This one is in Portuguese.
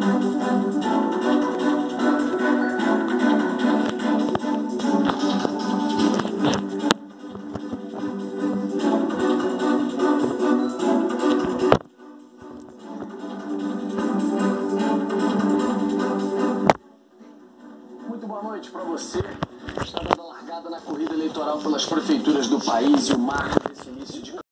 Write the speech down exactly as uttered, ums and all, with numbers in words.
Muito boa noite para você. Está dando a largada na corrida eleitoral pelas prefeituras do país e o marco desse início de